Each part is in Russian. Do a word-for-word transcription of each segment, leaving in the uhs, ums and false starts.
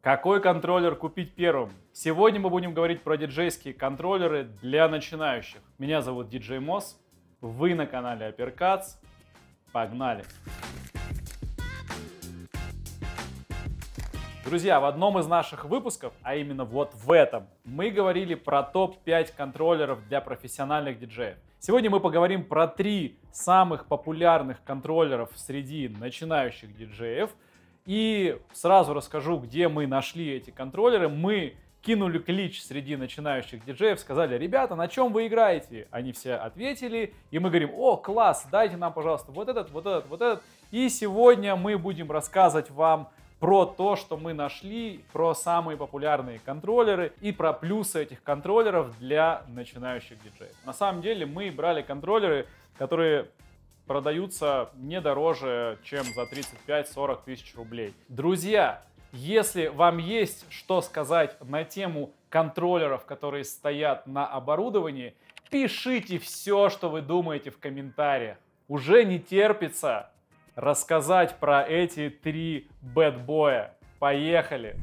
Какой контроллер купить первым? Сегодня мы будем говорить про диджейские контроллеры для начинающих. Меня зовут диджей Moss, вы на канале Apercuts. Погнали! Друзья, в одном из наших выпусков, а именно вот в этом, мы говорили про топ пять контроллеров для профессиональных диджеев. Сегодня мы поговорим про три самых популярных контроллеров среди начинающих диджеев. И сразу расскажу, где мы нашли эти контроллеры. Мы кинули клич среди начинающих диджеев, сказали: ребята, на чем вы играете? Они все ответили, и мы говорим: о, класс, дайте нам, пожалуйста, вот этот, вот этот, вот этот. И сегодня мы будем рассказывать вам про то, что мы нашли, про самые популярные контроллеры и про плюсы этих контроллеров для начинающих диджеев. На самом деле мы брали контроллеры, которые продаются не дороже, чем за тридцать пять сорок тысяч рублей. Друзья, если вам есть что сказать на тему контроллеров, которые стоят на оборудовании, пишите все, что вы думаете в комментариях. Уже не терпится рассказать про эти три бэдбоя. Поехали!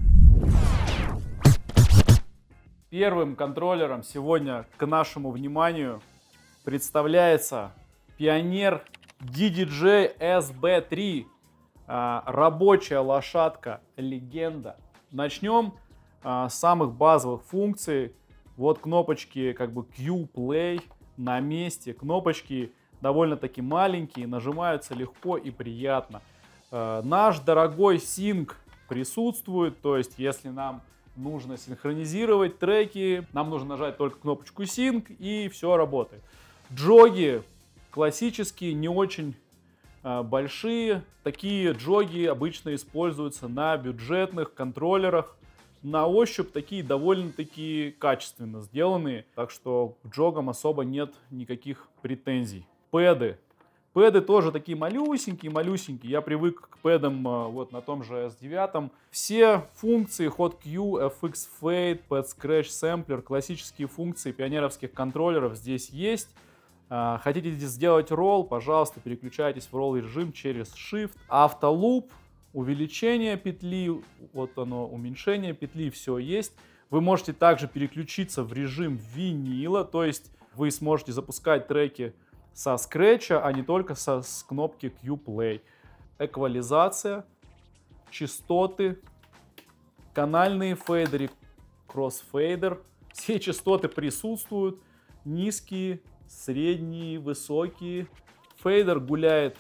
Первым контроллером сегодня к нашему вниманию представляется Pioneer ди ди джей эс би три. А, рабочая лошадка, легенда. Начнем а, с самых базовых функций. Вот кнопочки как бы Q-Play на месте. Кнопочки довольно-таки маленькие, нажимаются легко и приятно. А, наш дорогой синк присутствует, то есть если нам нужно синхронизировать треки, нам нужно нажать только кнопочку Sync и все работает. Джоги классические, не очень а, большие. Такие джоги обычно используются на бюджетных контроллерах. На ощупь такие довольно-таки качественно сделанные, так что к джогам особо нет никаких претензий. Пэды. Пэды тоже такие малюсенькие-малюсенькие. Я привык к пэдам а, вот на том же эс девять. Все функции Hot Q, эф икс Fade, Pad Scratch Sampler, классические функции пионеровских контроллеров здесь есть. Хотите сделать ролл, пожалуйста, переключайтесь в ролл режим через Shift. Автолуп, увеличение петли, вот оно, уменьшение петли, все есть. Вы можете также переключиться в режим винила, то есть вы сможете запускать треки со скретча, а не только со, с кнопки Q-Play. Эквализация, частоты, канальные фейдеры, кроссфейдер. Все частоты присутствуют, низкие, средние, высокие. Фейдер гуляет,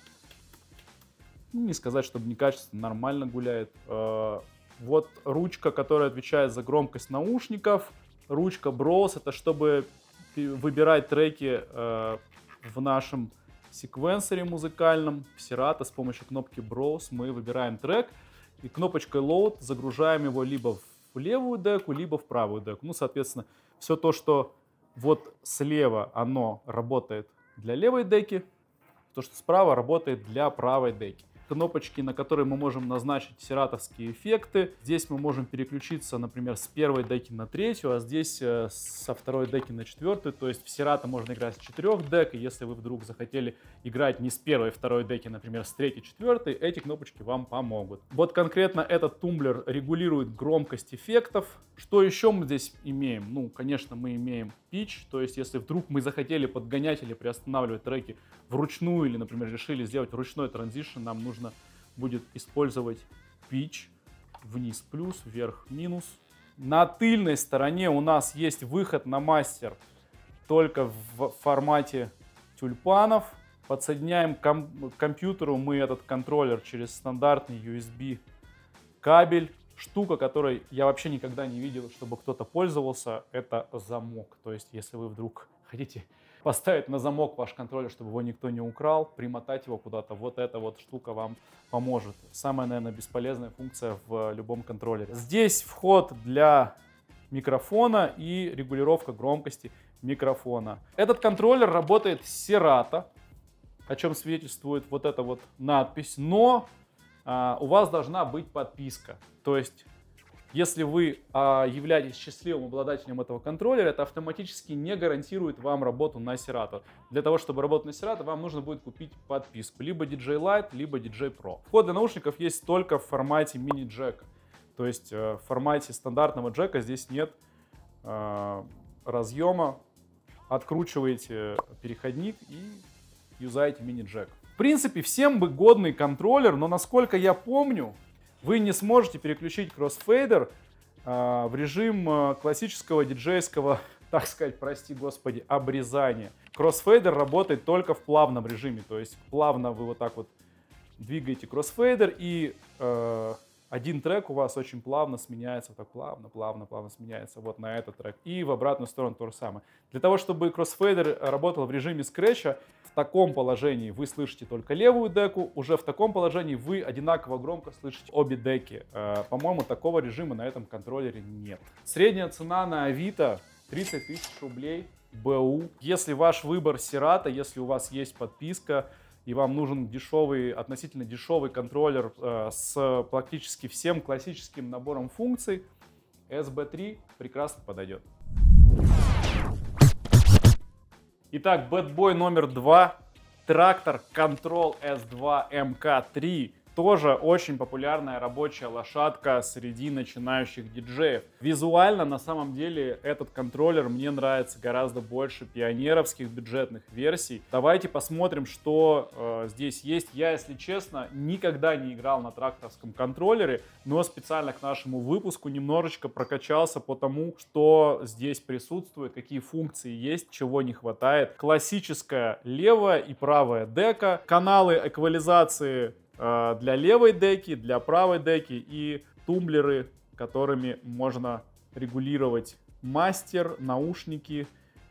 не сказать, чтобы некачественно, нормально гуляет. Вот ручка, которая отвечает за громкость наушников. Ручка Browse, это чтобы выбирать треки в нашем секвенсоре музыкальном. Serato с помощью кнопки Browse мы выбираем трек и кнопочкой Load загружаем его либо в левую деку, либо в правую деку. Ну, соответственно, все то, что вот слева оно работает для левой деки, то, что справа работает для правой деки. Кнопочки, на которые мы можем назначить сератовские эффекты. Здесь мы можем переключиться, например, с первой деки на третью, а здесь э, со второй деки на четвертую. То есть в Serato можно играть с четырех дек, и если вы вдруг захотели играть не с первой, второй деки, например, с третьей, четвертой, эти кнопочки вам помогут. Вот конкретно этот тумблер регулирует громкость эффектов. Что еще мы здесь имеем? Ну, конечно, мы имеем pitch, то есть если вдруг мы захотели подгонять или приостанавливать треки вручную, или, например, решили сделать ручной транзишн, нам нужно будет использовать pitch, вниз плюс, вверх минус. На тыльной стороне у нас есть выход на мастер только в формате тюльпанов. Подсоединяем к ком- компьютеру мы этот контроллер через стандартный ю эс би кабель. Штука, которой я вообще никогда не видел, чтобы кто-то пользовался, это замок. То есть, если вы вдруг хотите поставить на замок ваш контроллер, чтобы его никто не украл, примотать его куда-то, вот эта вот штука вам поможет. Самая, наверное, бесполезная функция в любом контроллере. Здесь вход для микрофона и регулировка громкости микрофона. Этот контроллер работает с Serato, о чем свидетельствует вот эта вот надпись, но а, у вас должна быть подписка. То есть, если вы а, являетесь счастливым обладателем этого контроллера, это автоматически не гарантирует вам работу на Serato. Для того, чтобы работать на Serato, вам нужно будет купить подписку. Либо ди джей Lite, либо ди джей Pro. Вход для наушников есть только в формате мини-джек. То есть в формате стандартного джека здесь нет разъема. Откручиваете переходник и юзаете мини-джек. В принципе, всем бы годный контроллер, но насколько я помню, вы не сможете переключить кроссфейдер в режим классического диджейского, так сказать, прости господи, обрезания. Кроссфейдер работает только в плавном режиме, то есть плавно вы вот так вот двигаете кроссфейдер, и э, один трек у вас очень плавно сменяется, вот так плавно, плавно, плавно сменяется вот на этот трек. И в обратную сторону то же самое. Для того, чтобы кроссфейдер работал в режиме скретча, в таком положении вы слышите только левую деку, уже в таком положении вы одинаково громко слышите обе деки. Э, по-моему, такого режима на этом контроллере нет. Средняя цена на Авито тридцать тысяч рублей. БУ. Если ваш выбор Serato, если у вас есть подписка и вам нужен дешевый, относительно дешевый контроллер э, с практически всем классическим набором функций, эс би три прекрасно подойдет. Итак, бэтбой номер два. Трактор Control эс два эм ка три. Тоже очень популярная рабочая лошадка среди начинающих диджеев. Визуально, на самом деле, этот контроллер мне нравится гораздо больше пионеровских бюджетных версий. Давайте посмотрим, что э, здесь есть. Я, если честно, никогда не играл на тракторском контроллере, но специально к нашему выпуску немножечко прокачался по тому, что здесь присутствует, какие функции есть, чего не хватает. Классическая левая и правая дека, каналы эквализации для левой деки, для правой деки и тумблеры, которыми можно регулировать мастер, наушники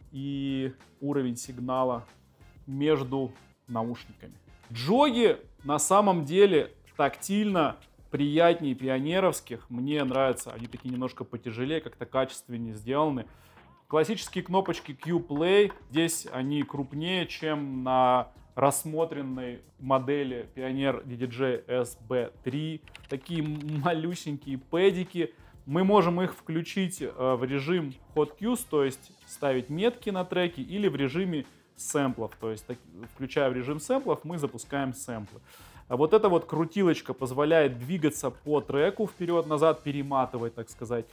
и уровень сигнала между наушниками. Джоги на самом деле тактильно приятнее пионеровских. Мне нравятся, они такие немножко потяжелее, как-то качественнее сделаны. Классические кнопочки Q-Play, здесь они крупнее, чем на рассмотренной модели Pioneer ди ди джей эс би три. Такие малюсенькие пэдики. Мы можем их включить в режим Hot Cues, то есть ставить метки на треки, или в режиме сэмплов. То есть, включая в режим сэмплов, мы запускаем сэмплы. А вот эта вот крутилочка позволяет двигаться по треку вперед-назад, перематывать, так сказать.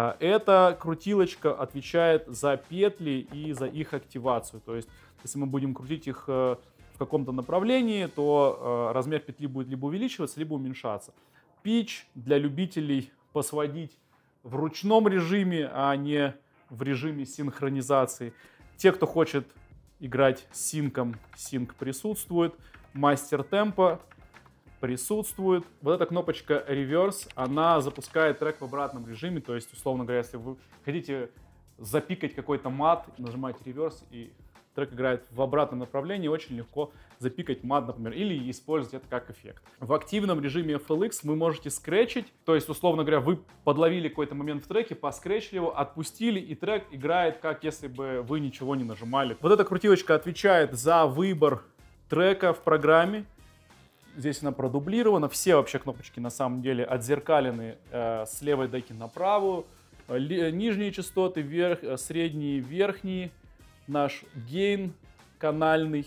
Эта крутилочка отвечает за петли и за их активацию. То есть, если мы будем крутить их в каком-то направлении, то размер петли будет либо увеличиваться, либо уменьшаться. Pitch для любителей посводить в ручном режиме, а не в режиме синхронизации. Те, кто хочет играть с синком, синк присутствует. Мастер темпа присутствует. Вот эта кнопочка Reverse, она запускает трек в обратном режиме. То есть, условно говоря, если вы хотите запикать какой-то мат, нажимаете Reverse, и трек играет в обратном направлении, очень легко запикать мат, например, или использовать это как эффект. В активном режиме эф эл икс вы можете скретчить, то есть, условно говоря, вы подловили какой-то момент в треке, поскретчили его, отпустили, и трек играет, как если бы вы ничего не нажимали. Вот эта крутилочка отвечает за выбор трека в программе. Здесь она продублирована. Все вообще кнопочки на самом деле отзеркалены э, с левой деки на правую. Ли, нижние частоты, верх, средние, верхние. Наш гейн канальный,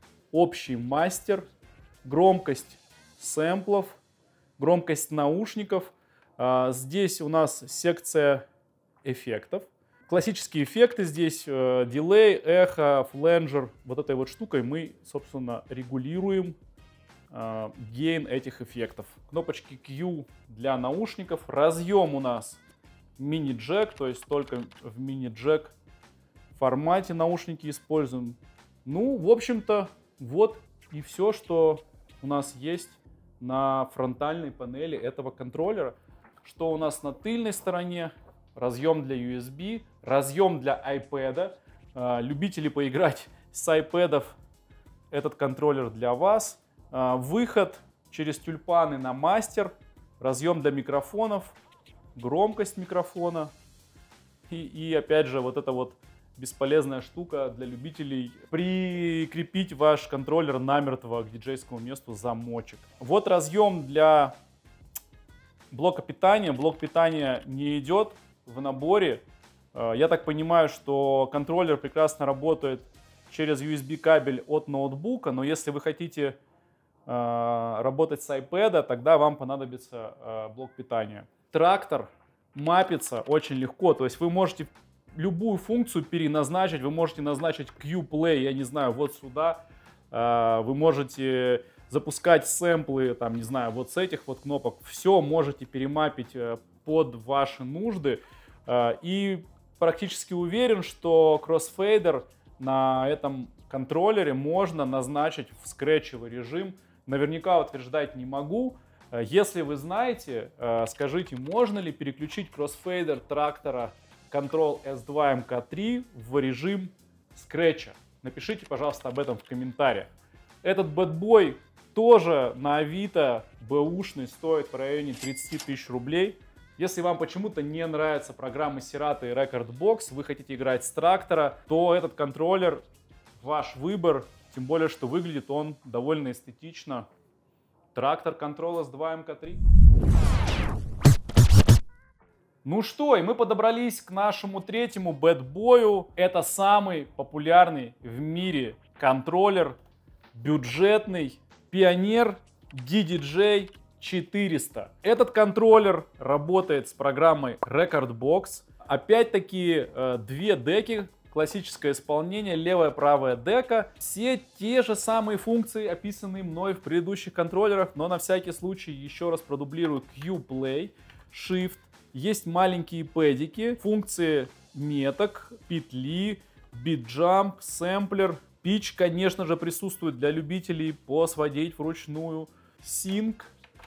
общий мастер, громкость сэмплов, громкость наушников. А, здесь у нас секция эффектов. Классические эффекты здесь, э, дилей, эхо, фленджер. Вот этой вот штукой мы, собственно, регулируем э, гейн этих эффектов. Кнопочки Q для наушников. Разъем у нас мини-джек, то есть только в мини-джек формате наушники используем. Ну, в общем-то, вот и все, что у нас есть на фронтальной панели этого контроллера. Что у нас на тыльной стороне? Разъем для ю эс би, разъем для iPad. Любители поиграть с iPad'ов, этот контроллер для вас. Выход через тюльпаны на мастер, разъем для микрофонов, громкость микрофона. И, и опять же, вот это вот бесполезная штука для любителей прикрепить ваш контроллер намертво к диджейскому месту замочек. Вот разъем для блока питания. Блок питания не идет в наборе. Я так понимаю, что контроллер прекрасно работает через ю эс би кабель от ноутбука, но если вы хотите работать с iPad, тогда вам понадобится блок питания. трактор мапится очень легко. То есть вы можете любую функцию переназначить. Вы можете назначить Q-Play, я не знаю, вот сюда. Вы можете запускать сэмплы, там, не знаю, вот с этих вот кнопок. Все можете перемапить под ваши нужды. И практически уверен, что кроссфейдер на этом контроллере можно назначить в скретчевый режим. Наверняка утверждать не могу. Если вы знаете, скажите, можно ли переключить кроссфейдер трактора Control эс два эм ка три в режим скретча. Напишите, пожалуйста, об этом в комментариях. Этот бэтбой тоже на Авито бэушный стоит в районе тридцати тысяч рублей. Если вам почему-то не нравятся программы Serato и Rekordbox, вы хотите играть с трактора, то этот контроллер ваш выбор, тем более, что выглядит он довольно эстетично. Трактор Control эс два эм ка три. Ну что, и мы подобрались к нашему третьему бэтбою. Это самый популярный в мире контроллер, бюджетный, Pioneer ди ди джей четыреста. Этот контроллер работает с программой Rekordbox. Опять-таки две деки, классическое исполнение, левая, правая дека. Все те же самые функции, описанные мной в предыдущих контроллерах, но на всякий случай еще раз продублирую Q-Play, Shift. Есть маленькие пэдики, функции меток, петли, бит-джамп, сэмплер. Pitch, конечно же, присутствует для любителей посводить вручную. Sync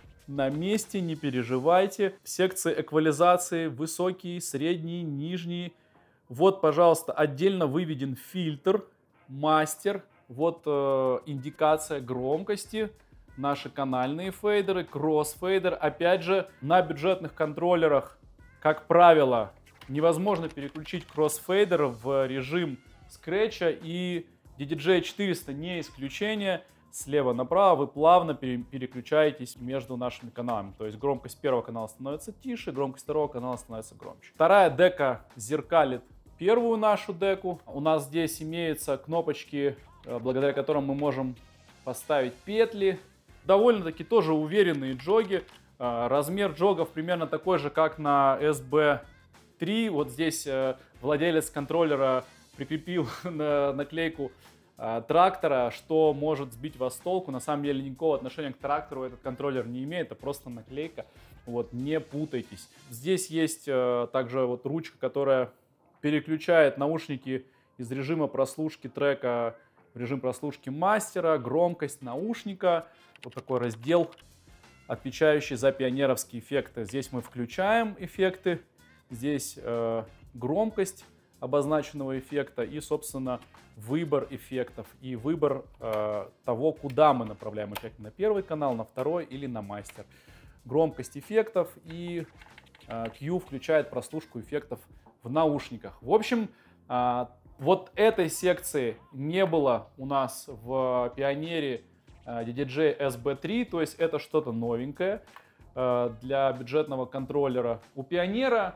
на месте, не переживайте. Секции эквализации высокие, средние, нижние. Вот, пожалуйста, отдельно выведен фильтр, мастер. Вот э, индикация громкости. Наши канальные фейдеры, кроссфейдер. Опять же, на бюджетных контроллерах, как правило, невозможно переключить кроссфейдер в режим скретча, и ди ди джей четыреста не исключение. Слева направо вы плавно переключаетесь между нашими каналами. То есть громкость первого канала становится тише, громкость второго канала становится громче. Вторая дека зеркалит первую нашу деку. У нас здесь имеются кнопочки, благодаря которым мы можем поставить петли. Довольно-таки тоже уверенные джоги. Размер джогов примерно такой же, как на эс би три. Вот здесь владелец контроллера прикрепил на наклейку трактора, что может сбить вас с толку. На самом деле никакого отношения к трактору этот контроллер не имеет, это просто наклейка. Вот, не путайтесь. Здесь есть также вот ручка, которая переключает наушники из режима прослушки трека в режим прослушки мастера, громкость наушника. Вот такой раздел, отвечающий за пионеровские эффекты. Здесь мы включаем эффекты, здесь э, громкость обозначенного эффекта и, собственно, выбор эффектов и выбор э, того, куда мы направляем эффект: на первый канал, на второй или на мастер. Громкость эффектов, и э, Q включает прослушку эффектов в наушниках. В общем, э, вот этой секции не было у нас в Pioneer ди ди джей эс би три, то есть это что-то новенькое э, для бюджетного контроллера. У Pioneer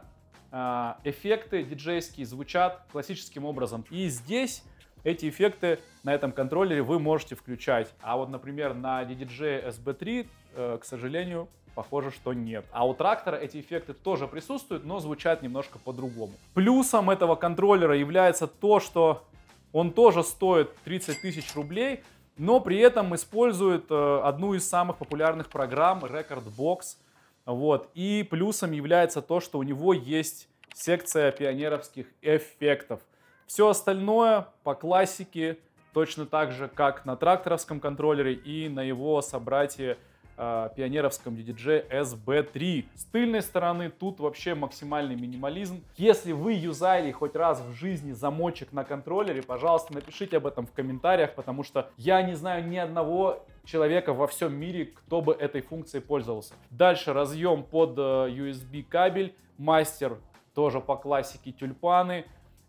э, эффекты диджейские звучат классическим образом, и здесь эти эффекты на этом контроллере вы можете включать. А вот, например, на ди ди джей эс би три, э, к сожалению, похоже, что нет. А у трактора эти эффекты тоже присутствуют, но звучат немножко по-другому. Плюсом этого контроллера является то, что он тоже стоит тридцать тысяч рублей, но при этом использует э, одну из самых популярных программ Rekordbox. Вот. И плюсом является то, что у него есть секция пионеровских эффектов. Все остальное по классике, точно так же, как на тракторовском контроллере и на его собратье э, пионеровском ди ди джей эс би три. С тыльной стороны тут вообще максимальный минимализм. Если вы юзали хоть раз в жизни замочек на контроллере, пожалуйста, напишите об этом в комментариях, потому что я не знаю ни одного человека во всем мире, кто бы этой функцией пользовался. Дальше разъем под э, ю эс би кабель, мастер тоже по классике тюльпаны.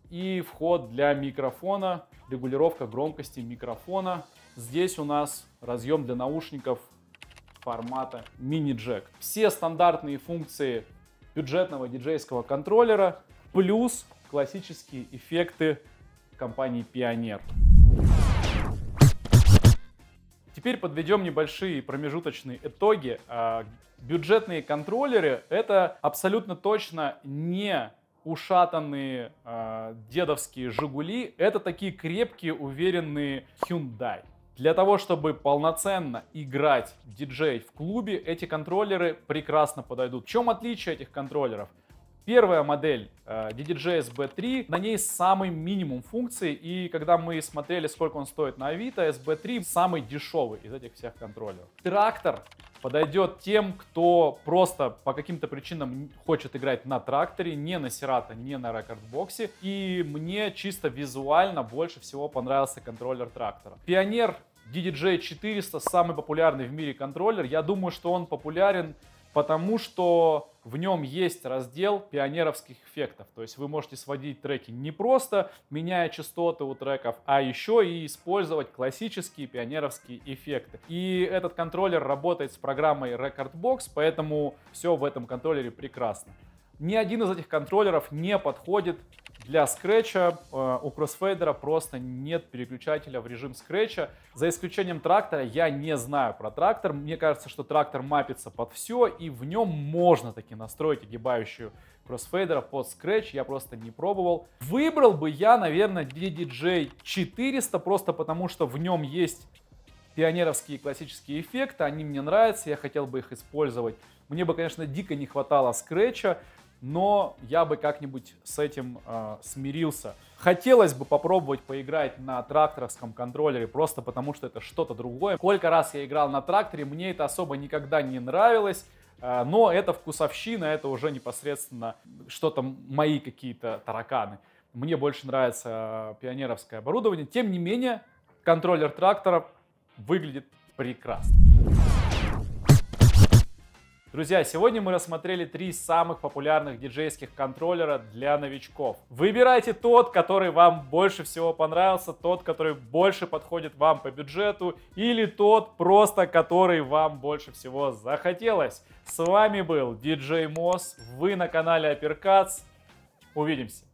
И вход для микрофона, регулировка громкости микрофона. Здесь у нас разъем для наушников формата мини-джек. Все стандартные функции бюджетного диджейского контроллера, плюс классические эффекты компании Pioneer. Теперь подведем небольшие промежуточные итоги. Бюджетные контроллеры — это абсолютно точно не ушатанные э, дедовские Жигули, это такие крепкие, уверенные Hyundai. Для того, чтобы полноценно играть диджей в клубе, эти контроллеры прекрасно подойдут. В чем отличие этих контроллеров? Первая модель э, ди ди джей эс би три, на ней самый минимум функций, и когда мы смотрели, сколько он стоит на Авито, эс би три самый дешевый из этих всех контроллеров. Трактор подойдет тем, кто просто по каким-то причинам хочет играть на тракторе, не на Serato, не на рекордбоксе, и мне чисто визуально больше всего понравился контроллер трактора. Pioneer ди ди джей четыреста, самый популярный в мире контроллер, я думаю, что он популярен потому, что в нем есть раздел пионеровских эффектов. То есть вы можете сводить треки не просто меняя частоты у треков, а еще и использовать классические пионеровские эффекты. И этот контроллер работает с программой рекордбокс, поэтому все в этом контроллере прекрасно. Ни один из этих контроллеров не подходит для скретча. У кроссфейдера просто нет переключателя в режим скретча. За исключением трактора, я не знаю про трактор. Мне кажется, что трактор мапится под все, и в нем можно таки настроить огибающую кроссфейдера под скретч. Я просто не пробовал. Выбрал бы я, наверное, ди ди джей четыреста, просто потому что в нем есть пионеровские классические эффекты. Они мне нравятся, я хотел бы их использовать. Мне бы, конечно, дико не хватало скретча, но я бы как-нибудь с этим э, смирился. Хотелось бы попробовать поиграть на тракторовском контроллере, просто потому что это что-то другое. Сколько раз я играл на тракторе, мне это особо никогда не нравилось, э, но это вкусовщина, это уже непосредственно что-то мои какие-то тараканы. Мне больше нравится э, пионеровское оборудование. Тем не менее, контроллер трактора выглядит прекрасно. Друзья, сегодня мы рассмотрели три самых популярных диджейских контроллера для новичков. Выбирайте тот, который вам больше всего понравился, тот, который больше подходит вам по бюджету, или тот просто, который вам больше всего захотелось. С вами был диджей Moss, вы на канале Apercuts. Увидимся!